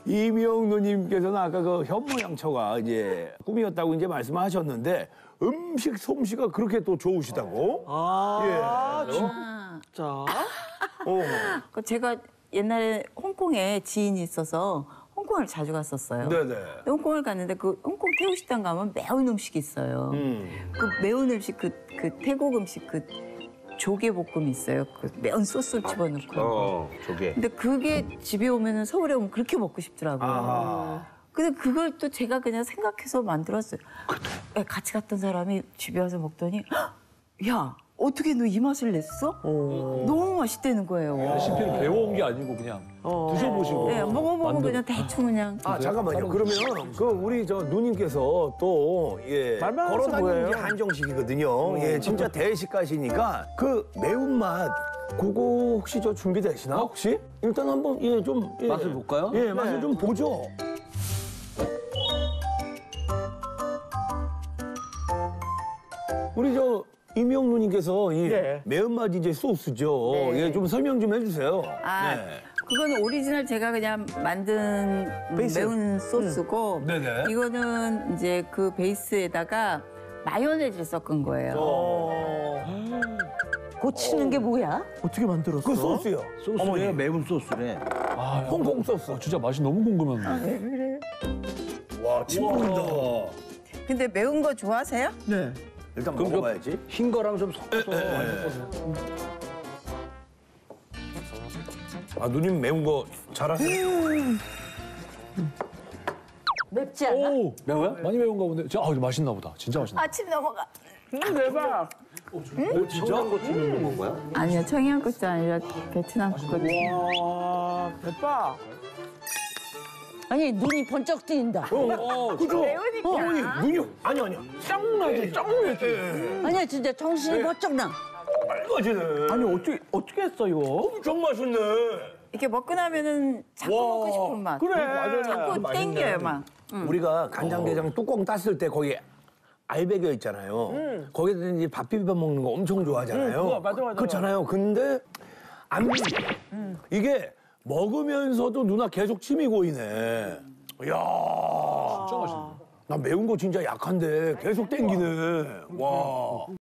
이미영 누님께서는 아까 그 현모양처가 이제 꿈이었다고 이제 말씀하셨는데 음식 솜씨가 그렇게 또 좋으시다고? 진짜? 제가 옛날에 홍콩에 지인이 있어서 홍콩을 자주 갔었어요. 네네. 홍콩을 갔는데 그 홍콩 태국 식당 가면 매운 음식이 있어요. 그 매운 음식 그 태국 음식 그 조개 볶음 있어요. 그 매운 소스를 집어넣고. 조개. 근데 그게 집에 오면은 서울에 오면 그렇게 먹고 싶더라고요. 근데 그걸 또 제가 그냥 생각해서 만들었어요. 네, 같이 갔던 사람이 집에 와서 먹더니 야 어떻게 너 이 맛을 냈어? 너무 맛있다는 거예요. 레시피를 배워온 게 아니고 그냥 드셔보시고. 네, 먹어보고 그냥 대충 그냥. 잠깐만요. 그러면 그 우리 저 누님께서 또 말만 해서 걸어다니는 뭐예요? 게 한정식이거든요. 진짜 대식가시니까 그 매운맛 그거 혹시 저 준비되시나 혹시? 일단 한번 좀 맛을 볼까요? 맛을 좀 보죠. 우리 저 이미영 누님께서 이 매운맛 이제 소스죠. 네. 좀 설명 좀 해주세요. 그거는 오리지널 제가 그냥 만든 매운 소스고 네네. 이거는 이제 그 베이스에다가 마요네즈를 섞은 거예요. 고치는 게 뭐야? 어떻게 만들었어? 그 소스요. 소스래요? 매운 소스래. 홍콩 소스. 진짜 맛이 너무 궁금한데. 와, 침 고인다. 근데 매운 거 좋아하세요? 네. 일단 먹어봐야지. 흰 거랑 좀 섞어서. 누님 매운 거 잘하세요? 맵지 않아? 오! 매워요? 많이 매운가 본데. 근데 맛있나 보다. 진짜 맛있나 보다. 아침 넘어가. 대박! 진짜? 청양고추 넣는 건가요? 아니요, 청양고추 아니라 베트남 거거든요. 와, 대박! 아니 눈이 번쩍 뜨인다. 그죠? 매우니까. 눈이 아니야. 짱나지, 짱나지. 아니야 진짜 정신이 번쩍 나. 빨개지네. 아니, 어떻게 했어, 이거? 엄청 맛있네. 이렇게 먹고 나면은 자꾸 먹고 싶은 맛. 그래, 맞아요. 자꾸 땡겨요, 막. 우리가 간장게장 뚜껑 땄을 때 거기 알배겨 있잖아요. 거기다 이제 밥 비벼 먹는 거 엄청 좋아하잖아요. 맞아. 그렇잖아요. 근데 안 비벼. 이게 먹으면서도 누나 계속 침이 고이네. 이야. 진짜 맛있네. 나 매운 거 진짜 약한데 계속 땡기네. 와.